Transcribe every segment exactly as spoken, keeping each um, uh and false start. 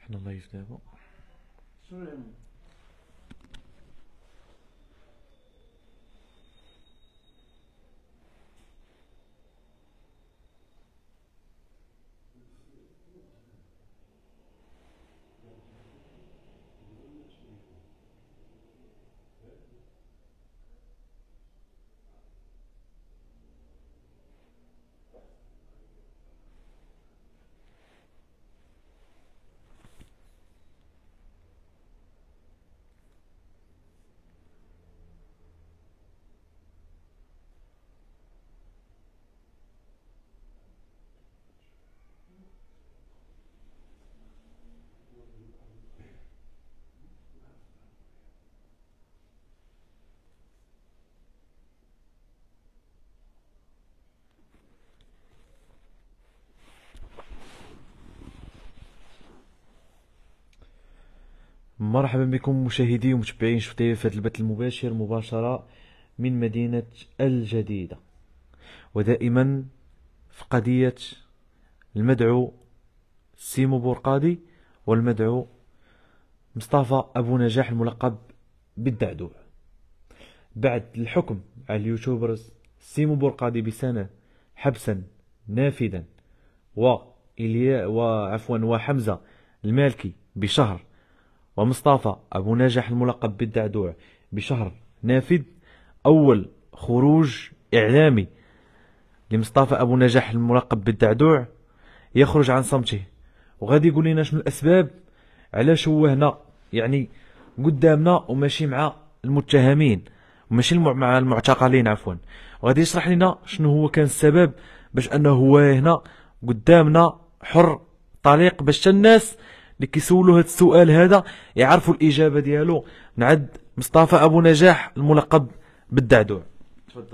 حنا لايف دابا. مرحبا بكم مشاهدي ومتابعين شفتي في هذا البث المباشر مباشرة من مدينة الجديدة، ودائما في قضية المدعو سيمو بورقادي والمدعو مصطفى أبو نجاح الملقب بالدعدوع. بعد الحكم على اليوتيوبرز سيمو بورقادي بسنة حبسا نافذا وإليا وعفوا وحمزة المالكي بشهر ومصطفى أبو نجاح الملقب بالدعدوع بشهر نافذ، أول خروج إعلامي لمصطفى أبو نجاح الملقب بالدعدوع يخرج عن صمته وغادي يقول لنا شنو الأسباب علاش هو هنا يعني قدامنا وماشي مع المتهمين وماشي مع المعتقلين عفوا، وغادي يشرح لنا شنو هو كان السبب باش أنه هو هنا قدامنا حر طليق، باش الناس اللي كيسولوا هذا السؤال هذا يعرفوا الإجابة ديالو. نعد مصطفى أبو نجاح الملقب بالدعدوع. تفضل.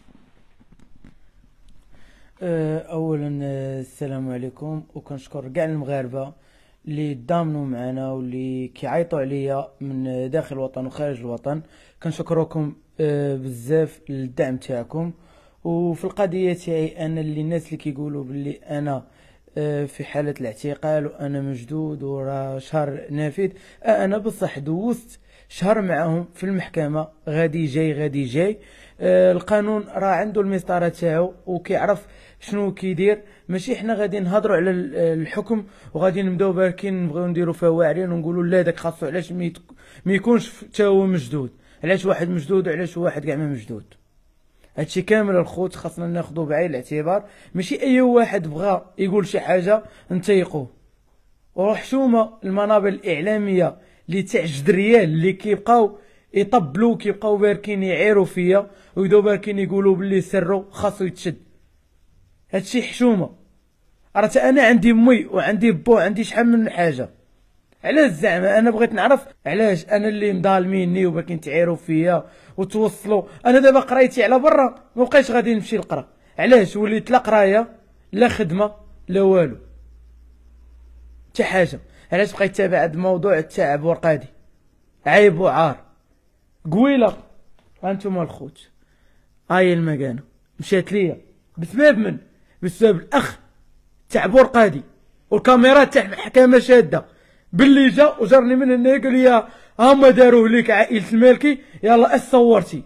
اولا السلام عليكم، وكنشكر كاع المغاربه اللي ضامنوا معنا واللي كيعيطوا عليا من داخل الوطن وخارج الوطن. كنشكركم بزاف للدعم تاعكم. وفي القضيه تاعي انا اللي الناس اللي كيقولوا باللي انا في حالة الاعتقال وأنا مجدود وراه شهر نافذ، أنا بصح دوزت شهر معهم في المحكمة، غادي جاي غادي جاي. القانون راه عنده المسطرة تاعو وكيعرف شنو كيدير، ماشي حنا غادي نهضروا على الحكم وغادي نبداو باركين نبغيو نديروا فيها واعرين ونقولوا لا داك خاصو علاش ما يكونش حتى هو مجدود، علاش واحد مجدود وعلاش واحد كاع ما مجدود. هادشي كامل الخوت خاصنا ناخذو بعين الاعتبار، ماشي اي واحد بغى يقول شي حاجه نتيقوه. وحشومه المنابر الاعلاميه اللي تاع الجدريال اللي كيبقاو يطبلوا كيبقاو باركين يعيروا فيا ويدو باركين يقولوا باللي سرو خاصو يتشد. هادشي حشومه. راه انا عندي مي وعندي بو وعندي شحال من حاجه، علاش زعما انا بغيت نعرف علاش انا اللي مظالميني وباكين تعيروا فيا وتوصلوا. انا دابا قرايتي على برا ما بقيتش غادي نمشي نقرا، علاش وليت لا قرايه لا خدمه لا والو حتى حاجه. علاش بقيت تابع هذا الموضوع تاع بورقادي؟ عيب وعار. قويله انتم الخوت هاي المكانه مشات ليا بسبب من؟ بسبب الاخ تاع بورقادي والكاميرات تاع المحكمه شاده باللي جا وجرني من هنا قال لي هما داروه ليك عائله المالكي يلا اش صورتي.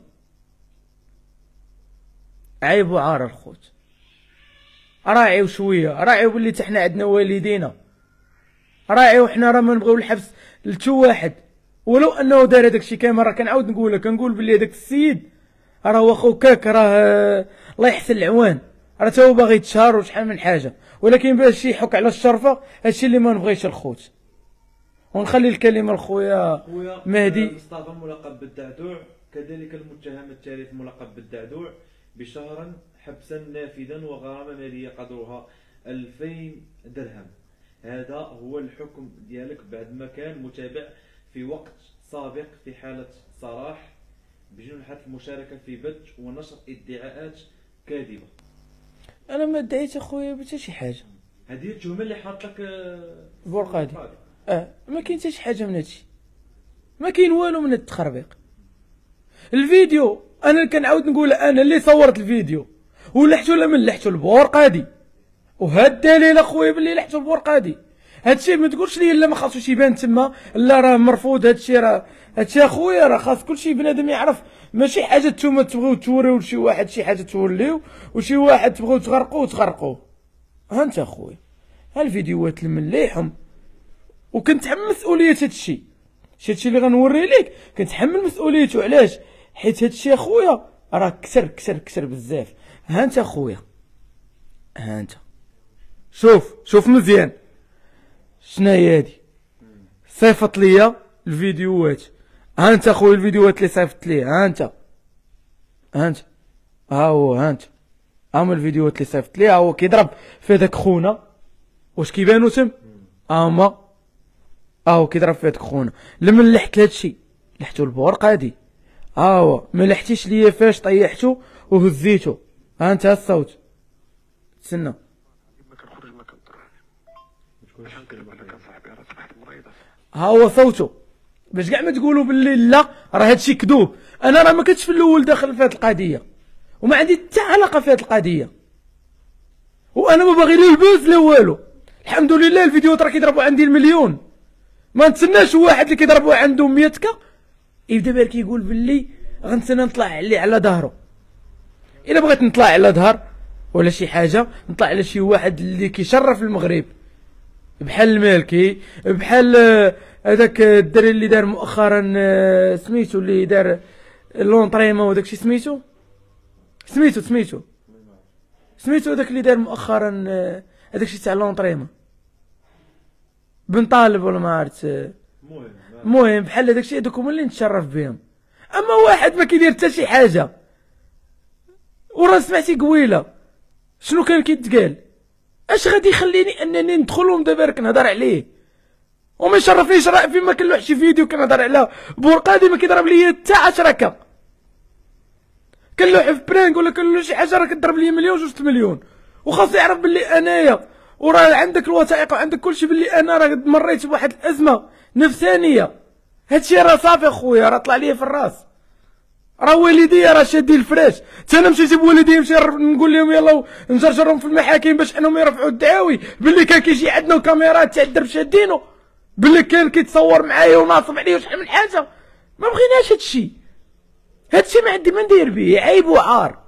عيب وعار الخوت. راعيو شويه، راعيو باللي حنا عندنا والدينا، راعيو حنا راه ما نبغيو الحبس لتو واحد ولو انه دار هذاك الشيء. كاين مره كنعاود نقول لك كنقول باللي هذاك السيد راه واخو كاك راه الله يحسن العوان، راه تا هو باغي يتشهر وشحال من حاجه، ولكن باش يحك على الشرفه هادشي اللي ما نبغيش الخوت. ونخلي الكلمه لخويا مهدي. مصطفى الملقب بالدعدوع كذلك المتهم الثالث الملقب بالدعدوع بشهرا حبسا نافذا وغرامه ماليه قدرها ألفين درهم. هذا هو الحكم ديالك بعد ما كان متابع في وقت سابق في حاله صراح بجنحة المشاركه في بث ونشر ادعاءات كاذبه. انا ما ادعيت اخويا حتى شي حاجه. هذه التهمه اللي حاط لك بورقادي. اه ما كاين حتى شي حاجه من هادشي، ما كاين والو من التخربيق. الفيديو انا اللي كنعاود نقول انا اللي صورت الفيديو ولحتو ولا من لحتو البورقادي، وهاد الدليل اخويا باللي لحتو البورقادي. هادشي ما تقولش لي لا ما خاصوش يبان تما، لا راه مرفوض هادشي، راه هادشي اخويا راه خاص كلشي بنادم يعرف. ماشي حاجه نتوما تبغيو توريو لشي واحد شي حاجه توليو، وشي واحد تبغيو تغرقوه تغرقوه. ها انت اخويا، ها الفيديوهات المليحهم وكنتحمل مسؤوليه هادشي. شي هادشي اللي غنوريه ليك كنتحمل مسؤوليته. علاش؟ حيت هادشي اخويا راه كسر كسر كسر بزاف. ها انت اخويا، ها انت شوف شوف مزيان شناهي هادي، صيفط ليا الفيديوهات. ها انت اخويا الفيديوهات اللي صيفط ليه، ها انت ها انت ها هو، ها انت هما الفيديوهات اللي صيفط ليه. ها هو كيضرب في هذاك خونا، واش كيبانو تم؟ هما ها هو كيضرب في هذاك خونا. لما لحت هادشي لحتو البورقه هادي، ها هو ما لحتيش ليا فاش طيحتو وهزيتو. ها انت الصوت تسنى. ها هو صوتو باش كاع ما تقولوا باللي لا راه هادشي كذوب. انا راه ما كنتش في الاول داخل في هاد القضيه، وما عندي حتى علاقه في هاد القضيه، وانا ما باغي لا البوز لا والو. الحمد لله الفيديوهات راه كيضربوا عندي المليون. ما نتسناش واحد اللي كيضربوا عنده مية كا يبدا بار كيقول باللي غنتسنى نطلع عليه على ظهره. الا بغيت نطلع على ظهر ولا شي حاجه نطلع على شي واحد اللي كيشرف المغرب، بحال المالكي، بحال هذاك الدري اللي دار مؤخرا سميتو، اللي دار لونطريما وداك شي سميتو سميتو سميتو سميتو هذاك اللي دار مؤخرا هذاك شي تاع لونطريما، بن طالب ولا ما عرفت. المهم بحال هذاك الشيء، هذوك هما اللي نتشرف بهم. اما واحد ما كيدير حتى شي حاجه وراه سمعتي قويله شنو كان كيتقال، اش غادي يخليني انني ندخل ودابا كنهضر عليه وما يشرفنيش؟ راه فيما كنلوح شي فيديو كنهضر على بورقادي ما كيضرب ليا حتى عشرة كا، كنلوح في برانك ولا كنلوح شي حاجه راه كتضرب ليا مليون جوج المليون، وخاص يعرف باللي انايا وراه عندك الوثائق وعندك كلشي باللي انا راه مريت بواحد الازمه نفسانيه. هادشي راه صافي اخويا، راه طلع ليا في الراس. راه والديا راه شادين الفراش، حتى انا مشيت بوالديا نمشي نقول لهم يلا نجرجرهم في المحاكم باش انهم يرفعوا الدعاوي باللي كان كيجي عندنا وكاميرات تاع الدرب شادينو، باللي كان كيتصور معايا وناصب عليا وشحال من حاجه. ما بغيناش هادشي، هادشي ما عندي ما ندير به، عيب وعار.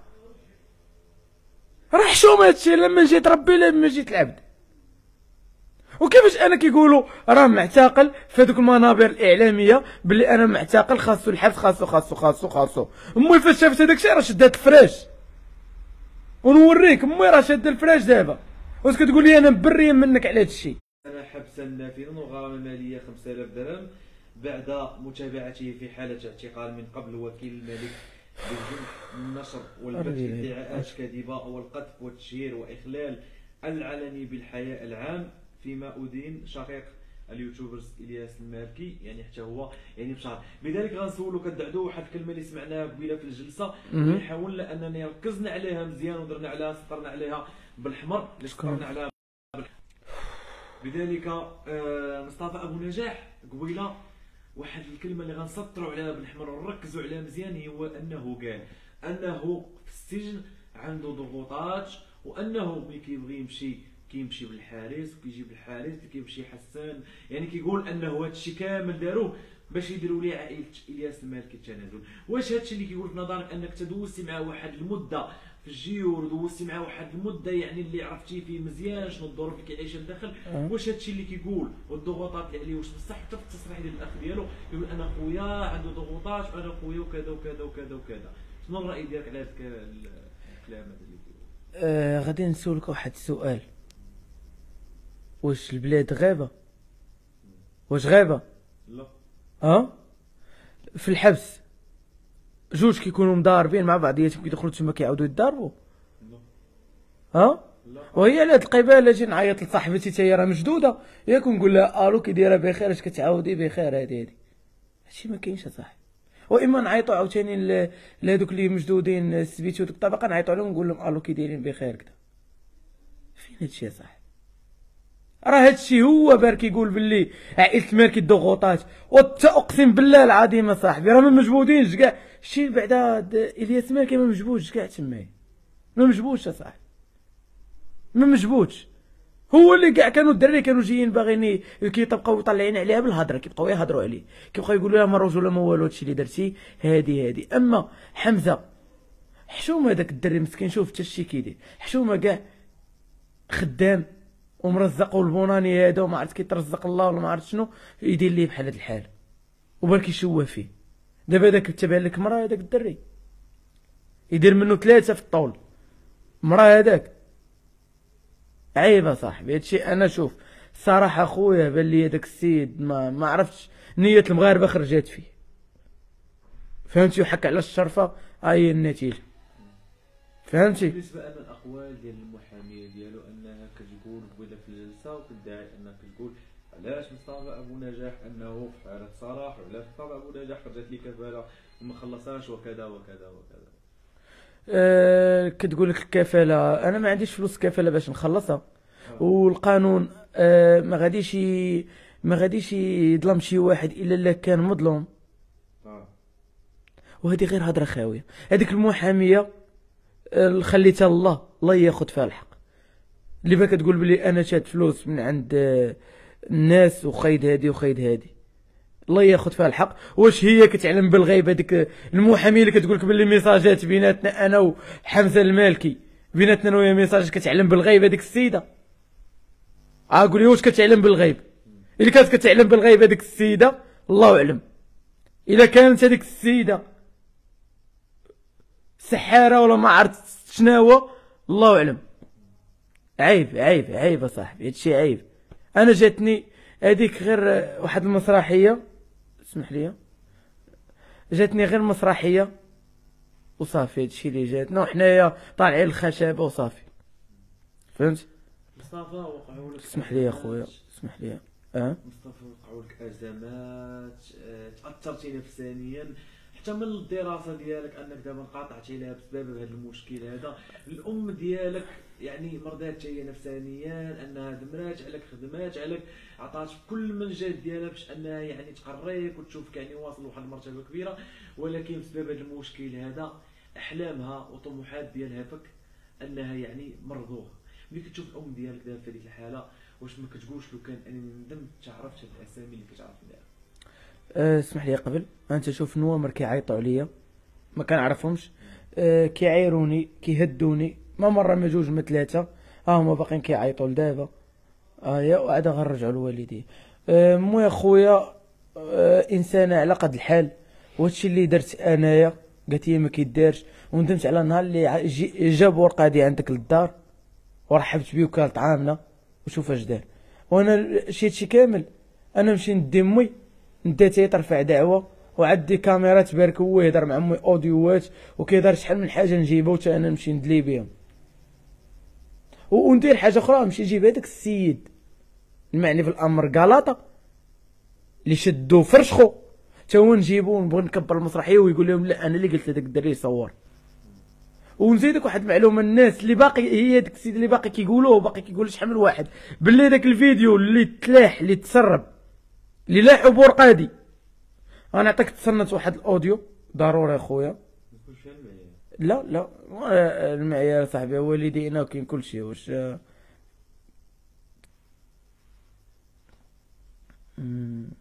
راه حشومه هادشي لما جيت ربي لما جيت العبد. وكيفاش انا كيقولوا راه معتقل في هذوك المنابر الاعلاميه باللي انا معتقل خاصو الحبس خاصو خاصو خاصو خاصو. امي فاش شافت هذاك الشيء راه شدات الفراش، ونوريك امي راه شاده الفراش دابا، واش كتقول لي انا مبريه منك على هذا الشيء؟ انا حبسا نافذا وغرامه ماليه خمسة آلاف درهم بعد متابعته في حاله اعتقال من قبل وكيل الملك بجنب النشر والبث ادعاءات كاذبه والقذف والتشهير واخلال العلني بالحياء العام، فيما أدين شقيق اليوتيوبرز الياس المالكي يعني حتى هو يعني بشهر. لذلك غنسولو كدعدو واحد الكلمه اللي سمعناها قبيله في الجلسه، حاولنا اننا ركزنا عليها مزيان ودرنا عليها سطرنا عليها بالحمر اللي سطرنا عليها بالحمر. لذلك آه مصطفى ابو نجاح قبيله واحد الكلمه اللي غنسطروا عليها بالحمر ونركزوا عليها مزيان، هو انه قال انه في السجن عنده ضغوطات، وانه ملي كيبغي يمشي كيمشي بالحارس وكيجيب الحارس كيمشي حسان، يعني كيقول انه هادشي كامل داروه باش يديروا ليه عائله الياس المالكي التنازل. واش هادشي اللي كيقول في نظرك انك تدوزتي معاه واحد المده في الجيور، دوزتي معاه واحد المده يعني اللي عرفتي فيه مزيان شنو الظروف اللي كيعيشها لداخل، واش هادشي اللي كيقول والضغوطات اللي عليه واش بصح؟ حتى في التصريح ديال الاخ ديالو يقول انا خويا عنده ضغوطات وانا خويا وكذا وكذا وكذا وكذا. شنو الراي ديالك على هذا الكلام هذا اللي كيقول؟ آه غادي نسولك واحد السؤال، واش البلاد غابه؟ واش غابه؟ لا. ها في الحبس جوج كيكونوا مضاربين مع بعضياتهم كيدخلوا تما كيعاودوا يتضاربوا؟ لا. ها لا. وهي على هاد القباله اجي نعيط لصاحبتي حتى هي راه مشدوده، ياك نقول لها الو كي دايره بخير اش كتعاودي بخير؟ هادي هادي هادشي ما كاينش اصاحبي. واما نعيطوا عاوتاني لهادوك اللي مشدودين سبيتو ديك الطبقه نعيطوا عليهم نقول لهم الو كي دايرين بخير كذا. فين هادشي اصاحبي؟ راه هادشي هو بار كيقول باللي عائله المالكي الضغوطات، اقسم بالله العظيم اصاحبي راه ما مجبودينش كاع. شي بعدا الياس مالكي ما مجبودش كاع تمايا، ما مجبودش اصاحبي، ما مجبودش. هو اللي كاع كانوا الدراري كانوا جايين باغيين كيطبقاو طالعين عليها بالهضره، كيبقاو يهضروا عليه، كيبقاو يقولوا لها ما رجل ما والو، هادشي اللي درتي هادي هادي. اما حمزه حشومه داك الدري مسكين، شوف حتى الشي كيدير حشومه كاع خدام ومرزق، والبوناني هذا وما عرفت كيترزق الله ولا ما عرفت شنو يدير ليه بحال هاد الحال وبالك يشوه فيه. دابا داك تبع لك مرا هذاك الدري يدير منه ثلاثه في الطول، مرا هذاك عيب اصاحبي هادشي. انا شوف الصراحه خويا بان لي هذاك السيد ما ما عرفتش نيه المغاربه خرجات فيه، فهمتي، وحك على الشرفه هاي النتيجه، فهمتي. بالنسبه ان الاقوال ديال المحاميه ديالو انها كتقول قبيله في الجلسه وكتدعي انها كتقول علاش مصطفى ابو نجاح انه في حاله صراح، وعلاش مصطفى ابو نجاح خرجت لي كفاله وما خلصهاش وكذا وكذا وكذا. أه كتقول لك الكفاله، انا ما عنديش فلوس كفاله باش نخلصها، والقانون أه ما غاديش ما غاديش يظلم شي واحد الا الا كان مظلوم. اه وهذه غير هضره خاويه. هذيك المحاميه أه خليتها الله، الله ياخذ فيها الحق. اللي بقى كتقول بلي انا شاد فلوس من عند أه الناس وخيد هادي وخيد هادي، الله ياخذ فيها الحق. واش هي كتعلم بالغيب هذيك المحاميه اللي كتقول لك باللي ميساجات بيناتنا انا وحمزه المالكي، بيناتنا انا ويا ميساجات كتعلم بالغيب هذيك السيده؟ اه قولي واش كتعلم بالغيب؟ اللي كانت كتعلم بالغيب هذيك السيده الله اعلم. الا كانت هذيك السيده سحاره ولا ما عرفت شناهو الله اعلم. عيب عيب عيب اصاحبي هادشي عيب. انا جاتني هذيك غير واحد المسرحيه، اسمح لي، جاتني غير مسرحيه وصافي، هادشي اللي جاتنا وحنايا طالعين الخشبه وصافي، فهمت. مصطفى وقعوا لك، اسمح لي يا خويا، اسمح لي. اه مصطفى وقعوا لك ازمات، اه تاثرتي نفسانيا حتى من الدراسه ديالك انك دابا انقطعتي لها بسبب هذا المشكل هذا. الام ديالك يعني مرضات هي نفسانيا، انها دمرات عليك، خدمات عليك، عطات كل من جهد ديالها باش انها يعني تقريك وتشوفك يعني واصل لواحد المرتبه كبيره، ولكن بسبب هذا المشكل هذا احلامها وطموحات ديالها فك انها يعني مرضوها. ملي كتشوف الام ديالك دابا في هذيك الحاله واش ما كتقولش لو كان انني ندمت تعرفت هاد الاسامي اللي كتعرف دابا؟ أه اسمح لي قبل انت شوف نوامر كيعيطوا عليا ما كنعرفهمش، أه كيعايروني كيهدوني، ما مره ما جوج ما ثلاثه، ها هما باقيين كيعيطوا لدابا. اه يا وعاد غنرجعوا لوالديه. أه مو يا خويا أه انسانه على قد الحال، وهادشي اللي درت انايا قالت لي ما كيدارش، وندمت على النهار اللي جابوا ورقه دي عندك للدار ورحبت بيه وكالت عامله وشوف اش دار. وانا شي هادشي كامل انا نمشي ندي امي نداتها ترفع دعوه وعندي كاميرات بارك هو يهضر مع امي اوديوات وكيدار شحال من حاجه نجيبها وتا انا نمشي ندلي بهم. وندير حاجه اخرى نمشي نجيب هذاك السيد المعني في الامر قلاطه اللي شدو فرشخو تا هو نجيبو ونبغي نكبر المسرحيه ويقول لهم لا انا اللي قلت لذاك الدري يصور. ونزيدك واحد المعلومه، الناس اللي باقي هي داك السيد اللي باقي كيقولوه وباقي كيقول شحال من واحد باللي داك الفيديو اللي تلاح اللي تسرب اللي لاحوا بورقادي، غنعطيك تصنت واحد الاوديو ضروري اخويا. لا لا المعيار صاحبي والدينا وكاين كلشي. واش امم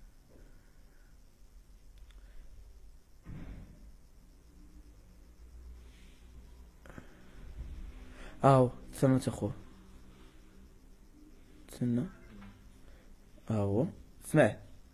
اهو تسنى اخويا تسنى اهو اسمع.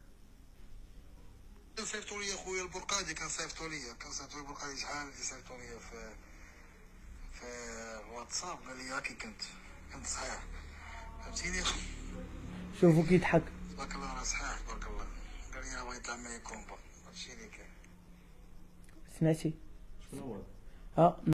صيفطوا لي خويا البرقادي، كان صيفطوا لي كان صيفطوا لي البرقادي شحال اللي صيفطوا لي في في واتساب قال لي كي كنت كنت صحيح فهمتيني. شوفوا كيضحك تبارك الله راه صحيح تبارك الله. قال لي راه بغا يطلع معايا كومبا هادشي اللي كاين. سمعتي؟ شنو هو؟ اه